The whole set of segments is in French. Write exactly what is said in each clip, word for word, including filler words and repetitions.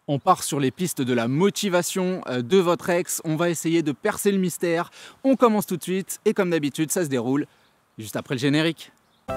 On part sur les pistes de la motivation euh, de votre ex, on va essayer de percer le mystère. On commence tout de suite et comme d'habitude, ça se déroule juste après le générique.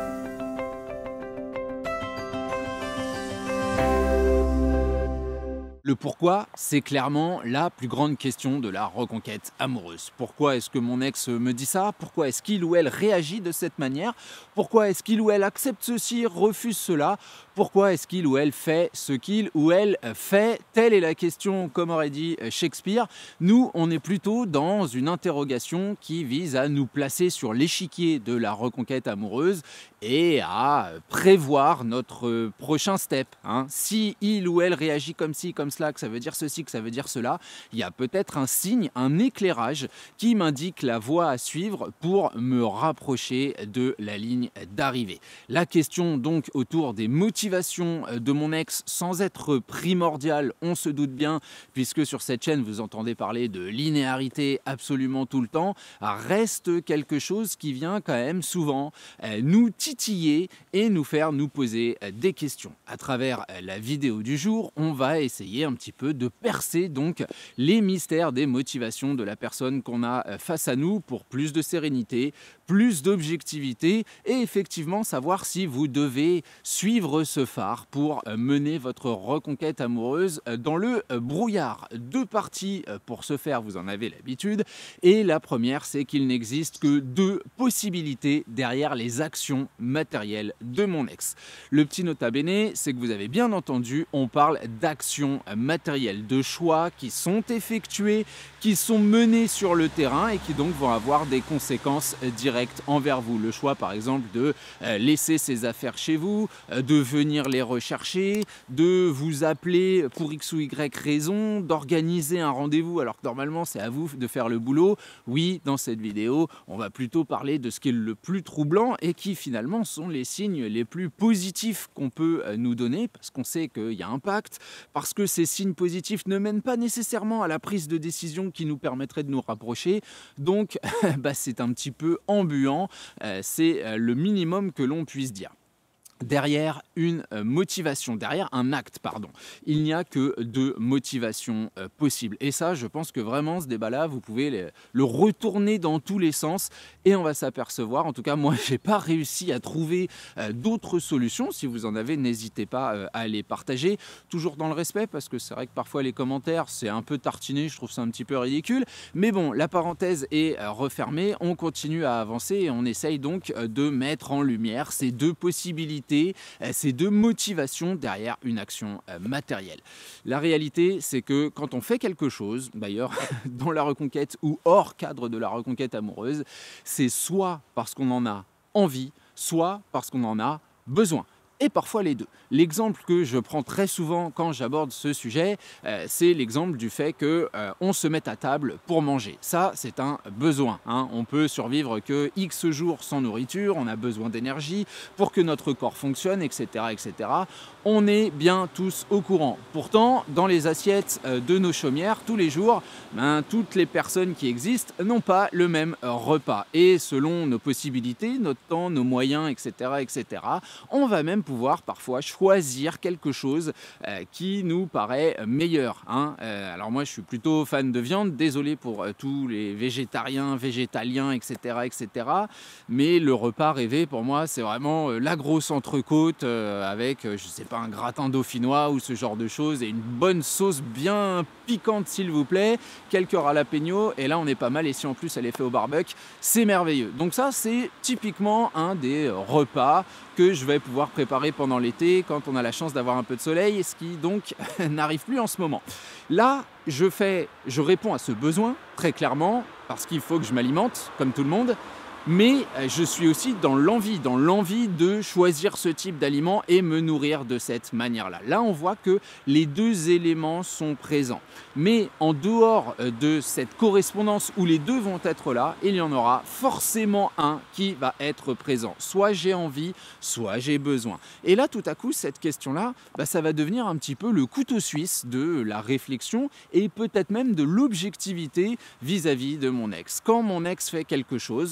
Le pourquoi, c'est clairement la plus grande question de la reconquête amoureuse. Pourquoi est-ce que mon ex me dit ça? Pourquoi est-ce qu'il ou elle réagit de cette manière? Pourquoi est-ce qu'il ou elle accepte ceci, refuse cela? Pourquoi est-ce qu'il ou elle fait ce qu'il ou elle fait? Telle est la question, comme aurait dit Shakespeare. Nous, on est plutôt dans une interrogation qui vise à nous placer sur l'échiquier de la reconquête amoureuse et à prévoir notre prochain step. Hein. Si il ou elle réagit comme ci, comme cela, que ça veut dire ceci, que ça veut dire cela, il y a peut-être un signe, un éclairage qui m'indique la voie à suivre pour me rapprocher de la ligne d'arrivée. La question donc autour des motivations de mon ex, sans être primordiale, on se doute bien, puisque sur cette chaîne vous entendez parler de linéarité absolument tout le temps, reste quelque chose qui vient quand même souvent nous titiller et nous faire nous poser des questions. À travers la vidéo du jour, on va essayer un petit peu de percer donc les mystères des motivations de la personne qu'on a face à nous pour plus de sérénité, plus d'objectivité et effectivement savoir si vous devez suivre ce phare pour mener votre reconquête amoureuse dans le brouillard. Deux parties pour ce faire, vous en avez l'habitude. Et la première, c'est qu'il n'existe que deux possibilités derrière les actions matérielles de mon ex. Le petit nota bene, c'est que vous avez bien entendu, on parle d'actions matérielles, de choix qui sont effectués, qui sont menés sur le terrain et qui donc vont avoir des conséquences directes envers vous. Le choix par exemple de laisser ses affaires chez vous, de venir les rechercher, de vous appeler pour X ou Y raison, d'organiser un rendez-vous alors que normalement c'est à vous de faire le boulot. Oui, dans cette vidéo, on va plutôt parler de ce qui est le plus troublant et qui finalement sont les signes les plus positifs qu'on peut nous donner parce qu'on sait qu'il y a un pacte, parce que ces signes positifs ne mènent pas nécessairement à la prise de décision qui nous permettrait de nous rapprocher. Donc bah, c'est un petit peu ambiant, euh, c'est euh, le minimum que l'on puisse dire. Derrière une motivation, derrière un acte, pardon, il n'y a que deux motivations euh, possibles. Et ça, je pense que vraiment, ce débat-là, vous pouvez le, le retourner dans tous les sens et on va s'apercevoir, en tout cas, moi, je n'ai pas réussi à trouver euh, d'autres solutions. Si vous en avez, n'hésitez pas euh, à les partager, toujours dans le respect, parce que c'est vrai que parfois, les commentaires, c'est un peu tartiné, je trouve ça un petit peu ridicule. Mais bon, la parenthèse est euh, refermée, on continue à avancer et on essaye donc euh, de mettre en lumière ces deux possibilités, ces deux motivations derrière une action matérielle. La réalité, c'est que quand on fait quelque chose, d'ailleurs dans la reconquête ou hors cadre de la reconquête amoureuse, c'est soit parce qu'on en a envie, soit parce qu'on en a besoin. Et parfois les deux. L'exemple que je prends très souvent quand j'aborde ce sujet, euh, c'est l'exemple du fait qu'on euh, se mette à table pour manger. Ça, c'est un besoin. Hein. On peut survivre que X jours sans nourriture, on a besoin d'énergie pour que notre corps fonctionne, et cetera, et cetera. On est bien tous au courant. Pourtant, dans les assiettes euh, de nos chaumières, tous les jours, ben, toutes les personnes qui existent n'ont pas le même euh, repas. Et selon nos possibilités, notre temps, nos moyens, et cetera, et cetera, on va même pouvoir parfois choisir quelque chose euh, qui nous paraît meilleur. Hein. Euh, alors moi je suis plutôt fan de viande, désolé pour euh, tous les végétariens, végétaliens, et cetera, et cetera. Mais le repas rêvé pour moi c'est vraiment euh, la grosse entrecôte euh, avec, euh, je sais pas, un gratin dauphinois ou ce genre de choses et une bonne sauce bien piquante s'il vous plaît, quelques jalapeños et là on est pas mal et si en plus elle est faite au barbecue, c'est merveilleux. Donc ça c'est typiquement un des repas que je vais pouvoir préparer pendant l'été quand on a la chance d'avoir un peu de soleil, ce qui donc n'arrive plus en ce moment. Là, je, fais, je réponds à ce besoin très clairement parce qu'il faut que je m'alimente comme tout le monde. Mais je suis aussi dans l'envie, dans l'envie de choisir ce type d'aliment et me nourrir de cette manière-là. Là, on voit que les deux éléments sont présents. Mais en dehors de cette correspondance où les deux vont être là, il y en aura forcément un qui va être présent. Soit j'ai envie, soit j'ai besoin. Et là, tout à coup, cette question-là, bah, ça va devenir un petit peu le couteau suisse de la réflexion et peut-être même de l'objectivité vis-à-vis de mon ex. Quand mon ex fait quelque chose, je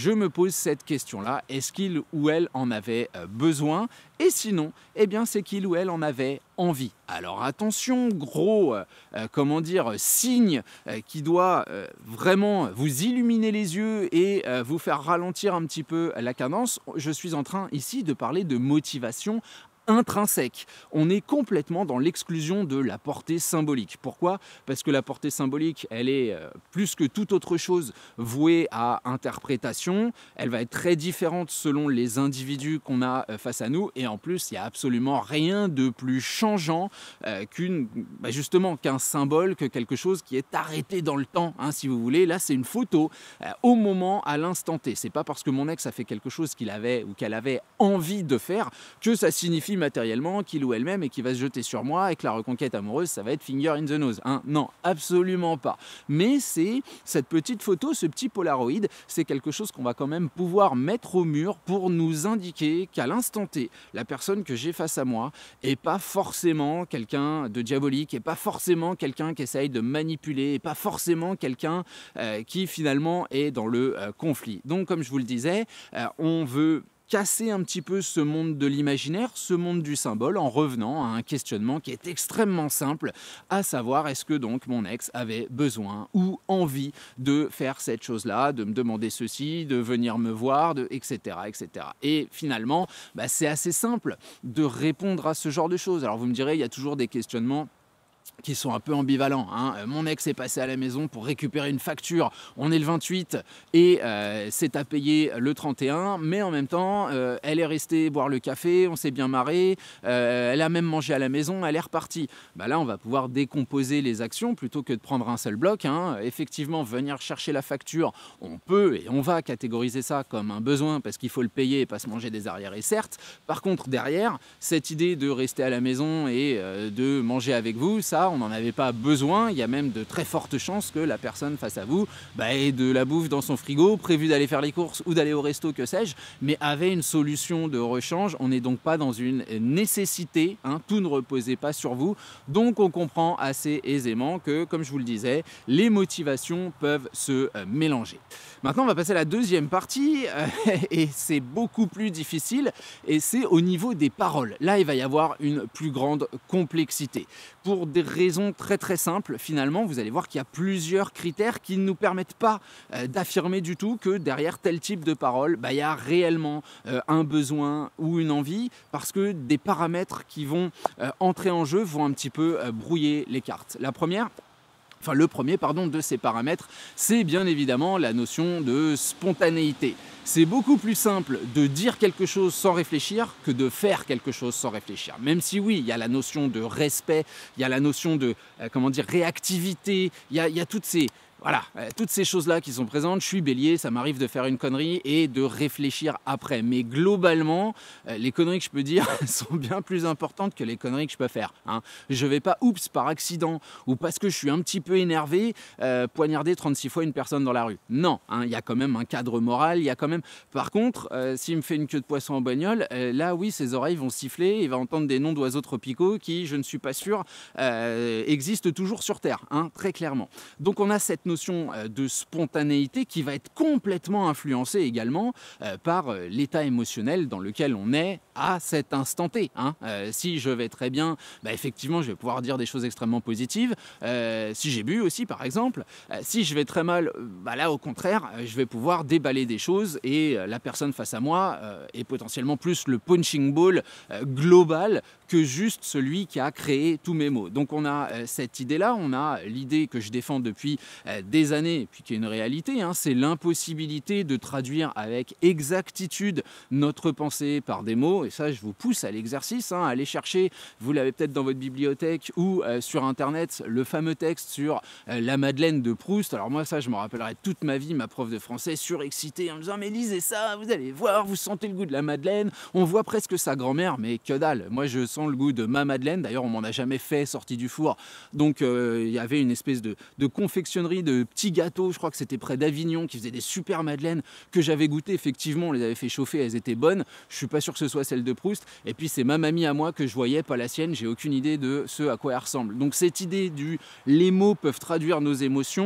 je me pose cette question-là, est-ce qu'il ou elle en avait euh, besoin? Et sinon, eh bien c'est qu'il ou elle en avait envie. Alors attention, gros, euh, euh, comment dire, signe euh, qui doit euh, vraiment vous illuminer les yeux et euh, vous faire ralentir un petit peu la cadence. Je suis en train ici de parler de motivation intrinsèque. On est complètement dans l'exclusion de la portée symbolique. Pourquoi? Parce que la portée symbolique, elle est euh, plus que toute autre chose vouée à interprétation. Elle va être très différente selon les individus qu'on a euh, face à nous. Et en plus, il n'y a absolument rien de plus changeant euh, qu'une, bah justement, qu'un symbole, que quelque chose qui est arrêté dans le temps, hein, si vous voulez. Là, c'est une photo euh, au moment, à l'instant T. C'est pas parce que mon ex a fait quelque chose qu'il avait ou qu'elle avait envie de faire que ça signifie matériellement qu'il ou elle-même et qui va se jeter sur moi et que la reconquête amoureuse, ça va être finger in the nose. Hein, non, absolument pas. Mais c'est cette petite photo, ce petit Polaroid, c'est quelque chose qu'on va quand même pouvoir mettre au mur pour nous indiquer qu'à l'instant T, la personne que j'ai face à moi est pas forcément quelqu'un de diabolique, est pas forcément quelqu'un qui essaye de manipuler, est pas forcément quelqu'un euh, qui finalement est dans le euh, conflit. Donc comme je vous le disais, euh, on veut casser un petit peu ce monde de l'imaginaire, ce monde du symbole, en revenant à un questionnement qui est extrêmement simple, à savoir est-ce que donc mon ex avait besoin ou envie de faire cette chose-là, de me demander ceci, de venir me voir, de, et cetera, et cetera. Et finalement, bah, c'est assez simple de répondre à ce genre de choses. Alors vous me direz, il y a toujours des questionnements qui sont un peu ambivalents. Hein. Mon ex est passé à la maison pour récupérer une facture. On est le vingt-huit et euh, c'est à payer le trente et un, mais en même temps, euh, elle est restée boire le café, on s'est bien marré, euh, elle a même mangé à la maison, elle est repartie. Bah là, on va pouvoir décomposer les actions plutôt que de prendre un seul bloc. Hein. Effectivement, venir chercher la facture, on peut et on va catégoriser ça comme un besoin parce qu'il faut le payer et pas se manger des arriérés, certes. Par contre, derrière, cette idée de rester à la maison et euh, de manger avec vous, ça, on n'en avait pas besoin. Il y a même de très fortes chances que la personne face à vous bah, ait de la bouffe dans son frigo, prévu d'aller faire les courses ou d'aller au resto, que sais-je, mais avait une solution de rechange. On n'est donc pas dans une nécessité, hein, tout ne reposait pas sur vous. Donc on comprend assez aisément que, comme je vous le disais, les motivations peuvent se euh, mélanger. Maintenant, on va passer à la deuxième partie euh, et c'est beaucoup plus difficile et c'est au niveau des paroles. Là, il va y avoir une plus grande complexité. Pour des raisons très très simples, finalement, vous allez voir qu'il y a plusieurs critères qui ne nous permettent pas euh, d'affirmer du tout que derrière tel type de parole, bah, il y a réellement euh, un besoin ou une envie, parce que des paramètres qui vont euh, entrer en jeu vont un petit peu euh, brouiller les cartes. La première, Enfin, le premier pardon, de ces paramètres, c'est bien évidemment la notion de spontanéité. C'est beaucoup plus simple de dire quelque chose sans réfléchir que de faire quelque chose sans réfléchir. Même si oui, il y a la notion de respect, il y a la notion de euh, comment dire, réactivité, il y a, il y a toutes ces... Voilà, euh, toutes ces choses-là qui sont présentes, je suis bélier, ça m'arrive de faire une connerie et de réfléchir après. Mais globalement, euh, les conneries que je peux dire sont bien plus importantes que les conneries que je peux faire. Hein. Je vais pas, oups, par accident ou parce que je suis un petit peu énervé, euh, poignarder trente-six fois une personne dans la rue. Non, hein, il y a quand même un cadre moral, il y a quand même... Par contre, euh, s'il me fait une queue de poisson en bagnole, euh, là oui, ses oreilles vont siffler, il va entendre des noms d'oiseaux tropicaux qui, je ne suis pas sûr, euh, existent toujours sur Terre, hein, très clairement. Donc on a cette notion de spontanéité qui va être complètement influencée également euh, par euh, l'état émotionnel dans lequel on est à cet instant T. Hein. Euh, si je vais très bien, bah, effectivement, je vais pouvoir dire des choses extrêmement positives. Euh, si j'ai bu aussi, par exemple. Euh, si je vais très mal, bah, là, au contraire, euh, je vais pouvoir déballer des choses et euh, la personne face à moi euh, est potentiellement plus le punching ball euh, global que juste celui qui a créé tous mes mots. Donc on a euh, cette idée-là, on a l'idée que je défends depuis euh, des années, et puis qui est une réalité, hein, c'est l'impossibilité de traduire avec exactitude notre pensée par des mots, et ça je vous pousse à l'exercice, hein, aller chercher, vous l'avez peut-être dans votre bibliothèque ou euh, sur internet, le fameux texte sur euh, la Madeleine de Proust. Alors moi ça je me rappellerai toute ma vie, ma prof de français surexcitée en me disant mais lisez ça, vous allez voir, vous sentez le goût de la Madeleine, on voit presque sa grand-mère, mais que dalle, moi je sens le goût de ma Madeleine, d'ailleurs on m'en a jamais fait sorti du four, donc euh, il y avait une espèce de, de confectionnerie de petits gâteaux, je crois que c'était près d'Avignon, qui faisait des super madeleines que j'avais goûté, effectivement, on les avait fait chauffer, elles étaient bonnes, je suis pas sûr que ce soit celle de Proust, et puis c'est ma mamie à moi que je voyais, pas la sienne, j'ai aucune idée de ce à quoi elle ressemble. Donc cette idée du les mots peuvent traduire nos émotions,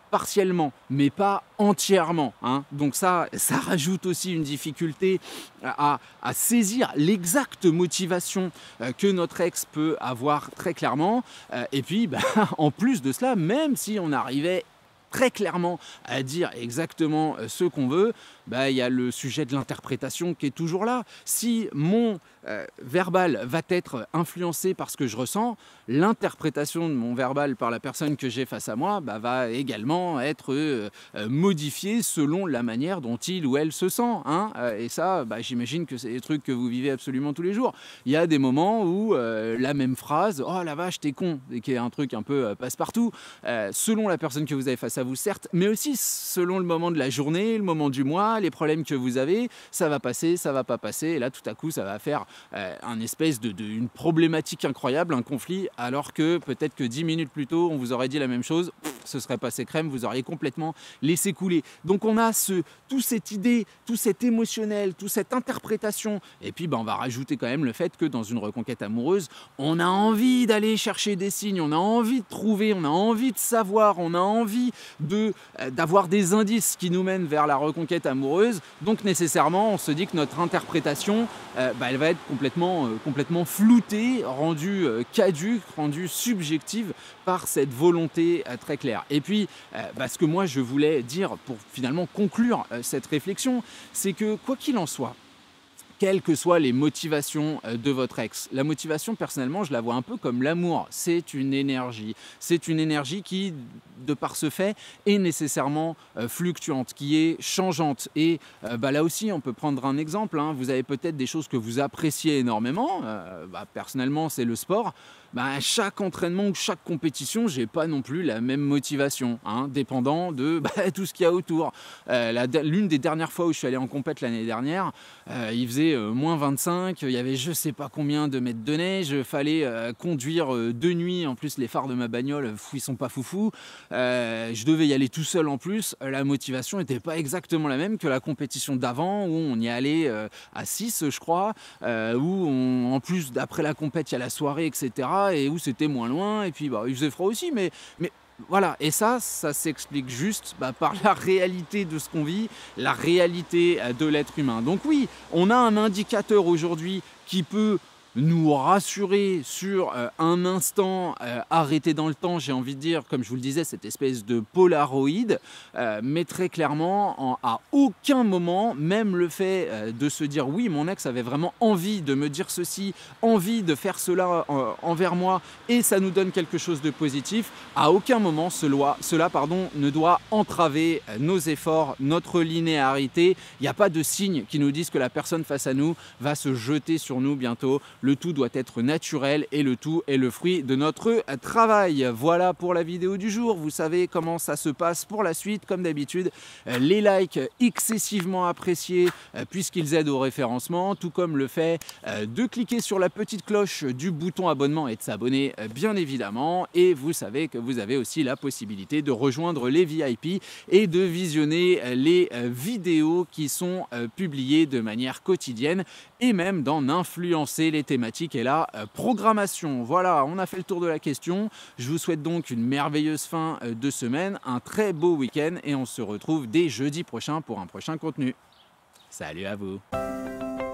partiellement, mais pas entièrement, hein. Donc ça, ça rajoute aussi une difficulté à, à saisir l'exacte motivation euh, que notre ex peut avoir très clairement. Euh, et puis, bah, en plus de cela, même si on arrivait très clairement à dire exactement ce qu'on veut, bah, il y a le sujet de l'interprétation qui est toujours là. Si mon euh, verbal va être influencé par ce que je ressens, l'interprétation de mon verbal par la personne que j'ai face à moi bah, va également être euh, modifiée selon la manière dont il ou elle se sent, hein. Et ça, bah, j'imagine que c'est des trucs que vous vivez absolument tous les jours. Il y a des moments où euh, la même phrase, oh la vache t'es con, et qui est un truc un peu euh, passe-partout, euh, selon la personne que vous avez face à vous, certes, mais aussi selon le moment de la journée, le moment du mois, les problèmes que vous avez, ça va passer, ça va pas passer, et là tout à coup ça va faire euh, un espèce de, de une problématique incroyable, un conflit, alors que peut-être que dix minutes plus tôt on vous aurait dit la même chose, pff, ce serait passé crème, vous auriez complètement laissé couler. Donc on a ce, toute cette idée, tout cet émotionnel, toute cette interprétation, et puis ben, on va rajouter quand même le fait que dans une reconquête amoureuse, on a envie d'aller chercher des signes, on a envie de trouver, on a envie de savoir, on a envie de, euh, d'avoir des indices qui nous mènent vers la reconquête amoureuse. Donc nécessairement, on se dit que notre interprétation, euh, bah, elle va être complètement, euh, complètement floutée, rendue euh, caduque, rendue subjective par cette volonté euh, très claire. Et puis, euh, bah, ce que moi je voulais dire pour finalement conclure euh, cette réflexion, c'est que quoi qu'il en soit, quelles que soient les motivations de votre ex. La motivation, personnellement, je la vois un peu comme l'amour. C'est une énergie. C'est une énergie qui, de par ce fait, est nécessairement euh, fluctuante, qui est changeante. Et euh, bah, là aussi, on peut prendre un exemple, hein. Vous avez peut-être des choses que vous appréciez énormément. Euh, bah, personnellement, c'est le sport. Bah, chaque entraînement ou chaque compétition, j'ai pas non plus la même motivation, hein, dépendant de bah, tout ce qu'il y a autour. Euh, la, l'une des dernières fois où je suis allé en compète l'année dernière, euh, il faisait euh, moins vingt-cinq, il y avait je sais pas combien de mètres de neige, il fallait euh, conduire euh, de nuit, en plus les phares de ma bagnole, fou, ils sont pas foufou, euh, je devais y aller tout seul en plus, la motivation n'était pas exactement la même que la compétition d'avant où on y allait euh, à six je crois, euh, où on, en plus d'après la compète il y a la soirée et cetera et où c'était moins loin et puis bah, il faisait froid aussi mais, mais voilà, et ça, ça s'explique juste bah, par la réalité de ce qu'on vit, la réalité de l'être humain. Donc oui, on a un indicateur aujourd'hui qui peut nous rassurer sur euh, un instant euh, arrêté dans le temps, j'ai envie de dire, comme je vous le disais, cette espèce de polaroïde, euh, mais très clairement, en, à aucun moment, même le fait euh, de se dire oui, mon ex avait vraiment envie de me dire ceci, envie de faire cela euh, envers moi, et ça nous donne quelque chose de positif, à aucun moment cela, cela pardon, ne doit entraver euh, nos efforts, notre linéarité. Il n'y a pas de signe qui nous disent que la personne face à nous va se jeter sur nous bientôt. Le tout doit être naturel et le tout est le fruit de notre travail. Voilà pour la vidéo du jour. Vous savez comment ça se passe pour la suite. Comme d'habitude, les likes excessivement appréciés puisqu'ils aident au référencement, tout comme le fait de cliquer sur la petite cloche du bouton abonnement et de s'abonner bien évidemment. Et vous savez que vous avez aussi la possibilité de rejoindre les V I P et de visionner les vidéos qui sont publiées de manière quotidienne et même d'en influencer les thématiques et la euh, programmation. Voilà, on a fait le tour de la question. Je vous souhaite donc une merveilleuse fin euh, de semaine, un très beau week-end et on se retrouve dès jeudi prochain pour un prochain contenu. Salut à vous!